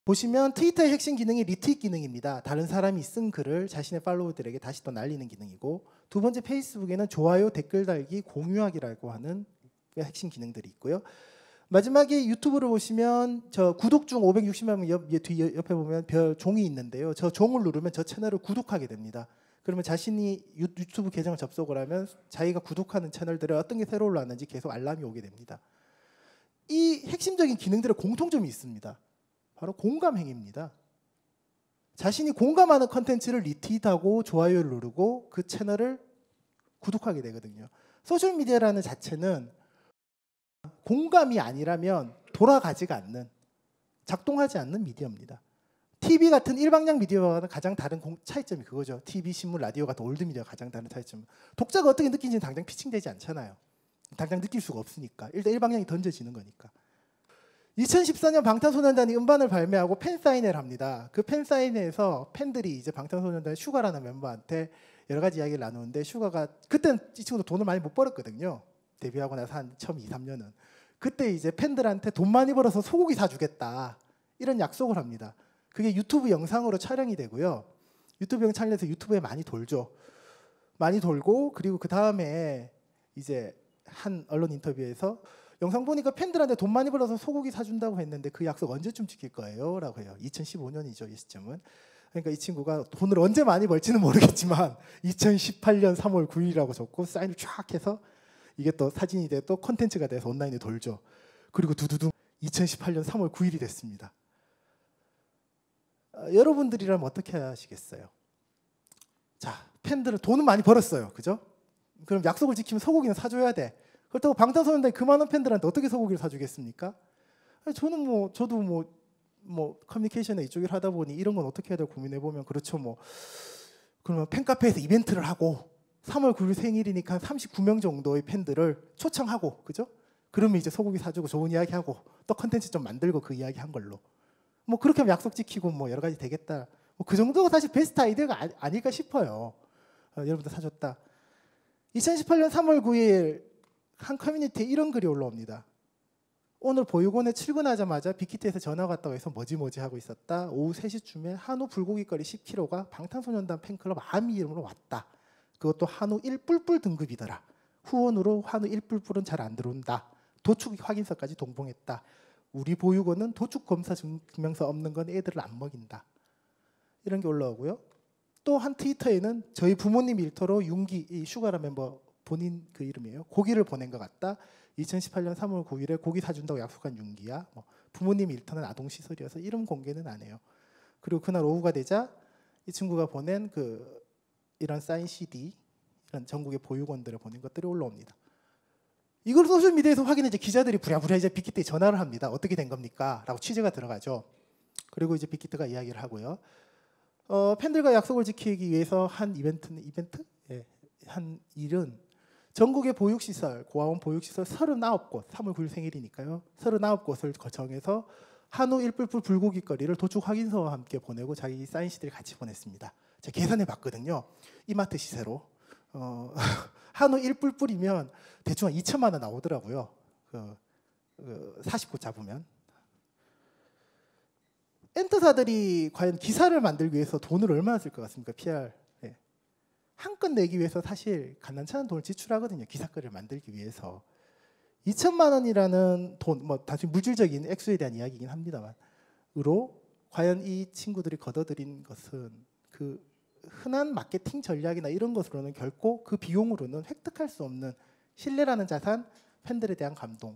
보시면 트위터의 핵심 기능이 리트윗 기능입니다. 다른 사람이 쓴 글을 자신의 팔로워들에게 다시 또 날리는 기능이고, 두 번째 페이스북에는 좋아요, 댓글 달기, 공유하기라고 하는 핵심 기능들이 있고요. 마지막에 유튜브를 보시면 저 구독 중 560만 명 옆에 보면 별 종이 있는데요. 저 종을 누르면 저 채널을 구독하게 됩니다. 그러면 자신이 유튜브 계정을 접속을 하면 자기가 구독하는 채널들에 어떤 게 새로 올라왔는지 계속 알람이 오게 됩니다. 이 핵심적인 기능들의 공통점이 있습니다. 바로 공감행위입니다. 자신이 공감하는 컨텐츠를 리트윗하고 좋아요를 누르고 그 채널을 구독하게 되거든요. 소셜미디어라는 자체는 공감이 아니라면 돌아가지가 않는, 작동하지 않는 미디어입니다. TV 같은 일방향 미디어와는 가장 다른 차이점이 그거죠. TV, 신문, 라디오 같은 올드미디어가 가장 다른 차이점. 독자가 어떻게 느끼는지는 당장 피칭되지 않잖아요. 당장 느낄 수가 없으니까. 일단 일방향이 던져지는 거니까. 2014년 방탄소년단이 음반을 발매하고 팬사인회를 합니다. 그 팬사인회에서 팬들이 이제 방탄소년단 슈가라는 멤버한테 여러 가지 이야기를 나누는데, 슈가가 그때는 이 친구도 돈을 많이 못 벌었거든요. 데뷔하고 나서 한 처음 2, 3년은. 그때 이제 팬들한테 돈 많이 벌어서 소고기 사주겠다, 이런 약속을 합니다. 그게 유튜브 영상으로 촬영이 되고요. 유튜브 영상 촬영해서 유튜브에 많이 돌죠. 많이 돌고, 그리고 그 다음에 이제 한 언론 인터뷰에서 영상 보니까 팬들한테 돈 많이 벌어서 소고기 사준다고 했는데 그 약속 언제쯤 지킬 거예요? 라고 해요. 2015년이죠, 이 시점은. 그러니까 이 친구가 돈을 언제 많이 벌지는 모르겠지만 2018년 3월 9일이라고 적고 사인을 쫙 해서 이게 또 사진이 돼 또 콘텐츠가 돼서 온라인에 돌죠. 그리고 두두둥 2018년 3월 9일이 됐습니다. 여러분들이라면 어떻게 하시겠어요? 자, 팬들은 돈은 많이 벌었어요. 그죠? 그럼 약속을 지키면 소고기는 사줘야 돼. 그렇다고 방탄소년단이 그 많은 팬들한테 어떻게 소고기를 사주겠습니까? 저도 커뮤니케이션에 이쪽을 하다 보니 이런 건 어떻게 해야 될까 고민해 보면, 그렇죠, 그러면 팬카페에서 이벤트를 하고 3월 9일 생일이니까 39명 정도의 팬들을 초청하고, 그죠? 그러면 이제 소고기 사주고 좋은 이야기 하고 또 컨텐츠 좀 만들고 그 이야기 한 걸로 그렇게 하면 약속 지키고 여러 가지 되겠다. 그 정도가 사실 베스트 아이디어가 아닐까 싶어요. 여러분들 사줬다. 2018년 3월 9일 한 커뮤니티에 이런 글이 올라옵니다. 오늘 보육원에 출근하자마자 빅히트에서 전화가 왔다고 해서 뭐지 하고 있었다. 오후 3시쯤에 한우 불고기거리 10kg가 방탄소년단 팬클럽 아미 이름으로 왔다. 그것도 한우 1뿔뿔 등급이더라. 후원으로 한우 1뿔뿔은 잘 안 들어온다. 도축 확인서까지 동봉했다. 우리 보육원은 도축 검사 증명서 없는 건 애들을 안 먹인다. 이런 게 올라오고요. 또 한 트위터에는 저희 부모님 일터로 윤기, 이 슈가라 멤버 본인 그 이름이에요. 고기를 보낸 것 같다. 2018년 3월 9일에 고기 사준다고 약속한 윤기야. 부모님 일터는 아동시설이어서 이름 공개는 안 해요. 그리고 그날 오후가 되자 이 친구가 보낸 이런 사인 CD, 이런 전국의 보육원들에 보낸 것들이 올라옵니다. 이걸 소셜미디어에서 확인해 이제 기자들이 부랴부랴 이제 빅히트에 전화를 합니다. 어떻게 된 겁니까? 라고 취재가 들어가죠. 그리고 이제 빅히트가 이야기를 하고요. 팬들과 약속을 지키기 위해서 한 예, 한 일은 전국의 보육시설, 고아원 보육시설 39곳, 3월 9일 생일이니까요. 39곳을 거정해서 한우 1뿔뿔 불고기거리를 도축 확인서와 함께 보내고 자기 사인 CD를 같이 보냈습니다. 제가 계산해 봤거든요. 이마트 시세로. 한우 1뿔뿔이면 대충 한 2천만 원 나오더라고요. 40곳 잡으면. 엔터사들이 과연 기사를 만들기 위해서 돈을 얼마나 쓸 것 같습니까? PR. 네. 한 건 내기 위해서 사실 간단치 않은 돈을 지출하거든요. 기사거리를 만들기 위해서. 2천만 원이라는 돈, 단순히 물질적인 액수에 대한 이야기이긴 합니다만, 으로 과연 이 친구들이 걷어들인 것은 그 흔한 마케팅 전략이나 이런 것으로는 결코 그 비용으로는 획득할 수 없는 신뢰라는 자산, 팬들에 대한 감동.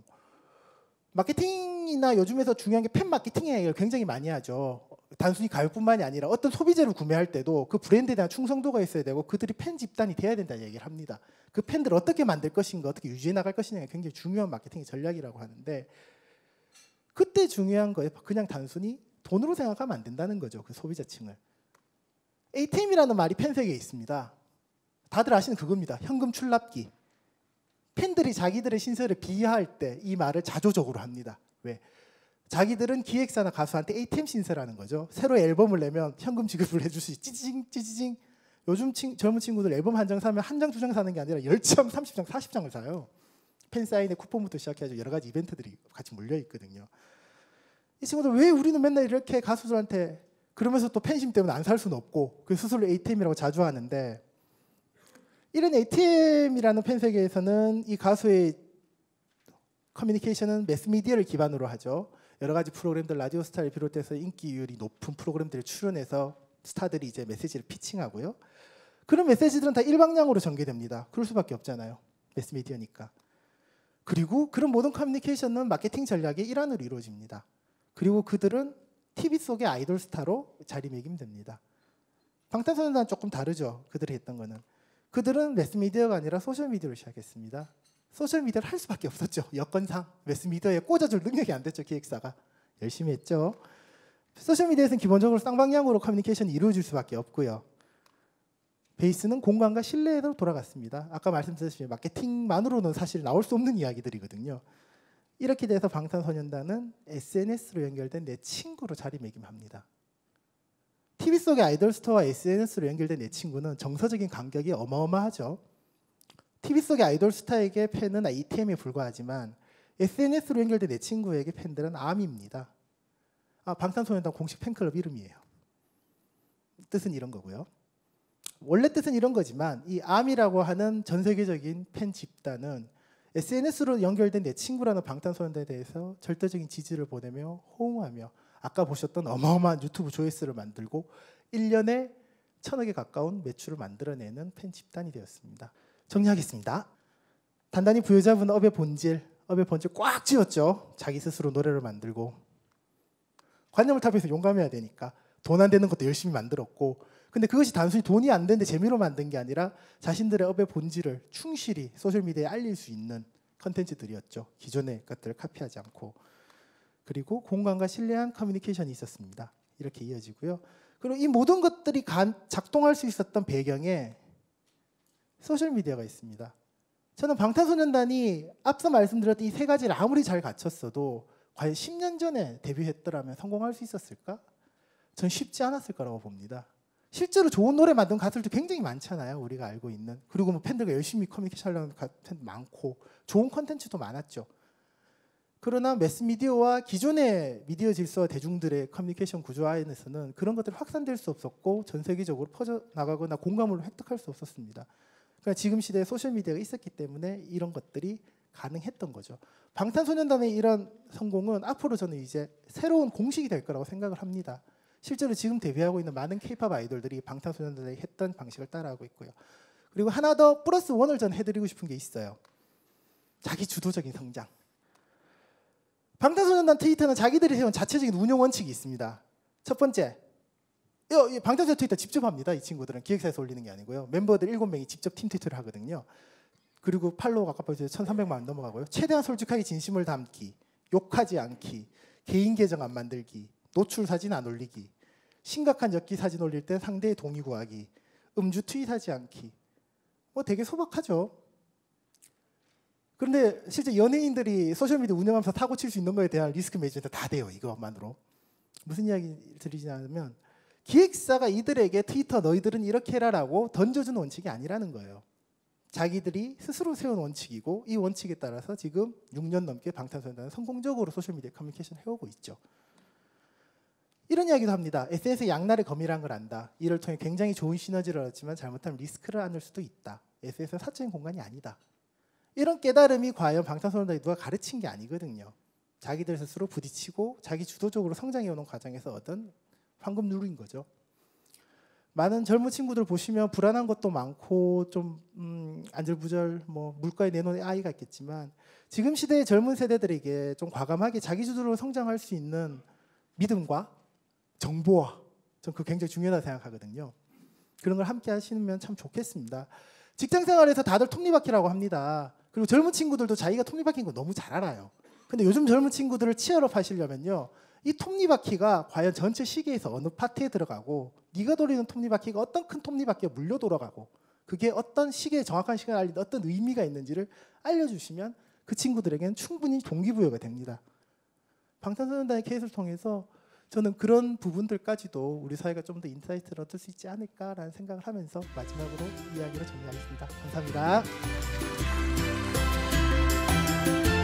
마케팅이나 요즘에서 중요한 게 팬 마케팅을 굉장히 많이 하죠. 단순히 가격뿐만이 아니라 어떤 소비재를 구매할 때도 그 브랜드에 대한 충성도가 있어야 되고 그들이 팬 집단이 돼야 된다는 얘기를 합니다. 그 팬들을 어떻게 만들 것인가, 어떻게 유지해 나갈 것인가가 굉장히 중요한 마케팅 전략이라고 하는데, 그때 중요한 거에 그냥 단순히 돈으로 생각하면 안 된다는 거죠. 그 소비자층을. ATM이라는 말이 팬세계에 있습니다. 다들 아시는 그겁니다. 현금 출납기. 팬들이 자기들의 신세를 비하할 때 이 말을 자조적으로 합니다. 왜? 자기들은 기획사나 가수한테 ATM 신세라는 거죠. 새로 앨범을 내면 현금 지급을 해줄 수 있지. 찌징. 요즘 젊은 친구들 앨범 한 장 사면 한 장, 두 장 사는 게 아니라 10장, 30장, 40장을 사요. 팬사인회 쿠폰부터 시작해서 여러 가지 이벤트들이 같이 몰려 있거든요. 이 친구들 왜 우리는 맨날 이렇게 가수들한테 그러면서 또 팬심 때문에 안 살 수는 없고 그 스스로 ATM이라고 자주 하는데, 이런 ATM이라는 팬 세계에서는 이 가수의 커뮤니케이션은 매스미디어를 기반으로 하죠. 여러 가지 프로그램들, 라디오 스타를 비롯해서 인기율이 높은 프로그램들에 출연해서 스타들이 이제 메시지를 피칭하고요. 그런 메시지들은 다 일방향으로 전개됩니다. 그럴 수밖에 없잖아요. 매스미디어니까. 그리고 그런 모든 커뮤니케이션은 마케팅 전략의 일환으로 이루어집니다. 그리고 그들은 TV 속의 아이돌 스타로 자리매김됩니다. 방탄소년단은 조금 다르죠. 그들이 했던 거는. 그들은 매스미디어가 아니라 소셜미디어를 시작했습니다. 소셜미디어를 할 수밖에 없었죠. 여건상 매스미디어에 꽂아줄 능력이 안 됐죠. 기획사가. 열심히 했죠. 소셜미디어에서는 기본적으로 쌍방향으로 커뮤니케이션이 이루어질 수밖에 없고요. 베이스는 공감과 신뢰로 돌아갔습니다. 아까 말씀드렸듯이 마케팅만으로는 사실 나올 수 없는 이야기들이거든요. 이렇게 돼서 방탄소년단은 SNS로 연결된 내 친구로 자리매김합니다. TV 속의 아이돌 스타와 SNS로 연결된 내 친구는 정서적인 간격이 어마어마하죠. TV 속의 아이돌 스타에게 팬은 ATM에 불과하지만 SNS로 연결된 내 친구에게 팬들은 암입니다. 방탄소년단 공식 팬클럽 이름이에요. 뜻은 이런 거고요. 원래 뜻은 이런 거지만 이 암이라고 하는 전 세계적인 팬 집단은 SNS로 연결된 내 친구라는 방탄소년단에 대해서 절대적인 지지를 보내며 호응하며 아까 보셨던 어마어마한 유튜브 조회수를 만들고 1년에 1,000억에 가까운 매출을 만들어내는 팬 집단이 되었습니다. 정리하겠습니다. 단단히 부여잡은 업의 본질 꽉 쥐었죠. 자기 스스로 노래를 만들고 관념을 타면서 용감해야 되니까 돈 안 되는 것도 열심히 만들었고, 근데 그것이 단순히 돈이 안 되는데 재미로 만든 게 아니라 자신들의 업의 본질을 충실히 소셜미디어에 알릴 수 있는 컨텐츠들이었죠. 기존의 것들을 카피하지 않고. 그리고 공감과 신뢰한 커뮤니케이션이 있었습니다. 이렇게 이어지고요. 그리고 이 모든 것들이 작동할 수 있었던 배경에 소셜미디어가 있습니다. 저는 방탄소년단이 앞서 말씀드렸던 이 세 가지를 아무리 잘 갖췄어도 과연 10년 전에 데뷔했더라면 성공할 수 있었을까? 전 쉽지 않았을 거라고 봅니다. 실제로 좋은 노래 만든 가수들도 굉장히 많잖아요. 우리가 알고 있는. 그리고 뭐 팬들과 열심히 커뮤니케이션 하려는 팬도 많고 좋은 콘텐츠도 많았죠. 그러나 매스미디어와 기존의 미디어 질서와 대중들의 커뮤니케이션 구조 안에서는 그런 것들이 확산될 수 없었고 전 세계적으로 퍼져나가거나 공감을 획득할 수 없었습니다. 그러니까 지금 시대에 소셜미디어가 있었기 때문에 이런 것들이 가능했던 거죠. 방탄소년단의 이런 성공은 앞으로 저는 이제 새로운 공식이 될 거라고 생각을 합니다. 실제로 지금 데뷔하고 있는 많은 K-팝 아이돌들이 방탄소년단이 했던 방식을 따라하고 있고요. 그리고 하나 더 플러스 원을 전 해드리고 싶은 게 있어요. 자기 주도적인 성장. 방탄소년단 트위터는 자기들이 세운 자체적인 운영 원칙이 있습니다. 첫 번째, 방탄소년단 트위터 직접 합니다. 이 친구들은 기획사에서 올리는 게 아니고요. 멤버들 7명이 직접 팀 트위터를 하거든요. 그리고 팔로워가 아까 보여서 1,300만 넘어가고요. 최대한 솔직하게 진심을 담기, 욕하지 않기, 개인 계정 안 만들기, 노출 사진 안 올리기, 심각한 엽기 사진 올릴 때 상대의 동의 구하기, 음주 트윗하지 않기. 뭐 되게 소박하죠. 그런데 실제 연예인들이 소셜미디어 운영하면서 사고 칠 수 있는 거에 대한 리스크 매니지먼트 다 돼요. 이것만으로. 무슨 이야기 드리냐면 기획사가 이들에게 트위터 너희들은 이렇게 해라라고 던져주는 원칙이 아니라는 거예요. 자기들이 스스로 세운 원칙이고 이 원칙에 따라서 지금 6년 넘게 방탄소년단은 성공적으로 소셜미디어 커뮤니케이션을 해오고 있죠. 이런 이야기도 합니다. SNS 양날의 검이란 걸 안다. 이를 통해 굉장히 좋은 시너지를 얻었지만 잘못하면 리스크를 안을 수도 있다. SNS는 사적인 공간이 아니다. 이런 깨달음이 과연 방탄소년단이 누가 가르친 게 아니거든요. 자기들 스스로 부딪히고 자기 주도적으로 성장해오는 과정에서 얻은 황금 누루인 거죠. 많은 젊은 친구들 보시면 불안한 것도 많고 좀 안절부절 뭐 물가에 내놓은 아이가 있겠지만 지금 시대의 젊은 세대들에게 좀 과감하게 자기주도로 성장할 수 있는 믿음과 정보와 전 그거 굉장히 중요하다고 생각하거든요. 그런 걸 함께 하시면 참 좋겠습니다. 직장생활에서 다들 톱니바퀴라고 합니다. 그리고 젊은 친구들도 자기가 톱니바퀴인 거 너무 잘 알아요. 근데 요즘 젊은 친구들을 치얼업 하시려면요. 이 톱니바퀴가 과연 전체 시계에서 어느 파트에 들어가고 네가 돌리는 톱니바퀴가 어떤 큰 톱니바퀴가 물려 돌아가고 그게 어떤 시계의 정확한 시간을 알리는 어떤 의미가 있는지를 알려주시면 그 친구들에게는 충분히 동기부여가 됩니다. 방탄소년단의 케이스를 통해서 저는 그런 부분들까지도 우리 사회가 좀 더 인사이트를 얻을 수 있지 않을까라는 생각을 하면서 마지막으로 이야기를 정리하겠습니다. 감사합니다.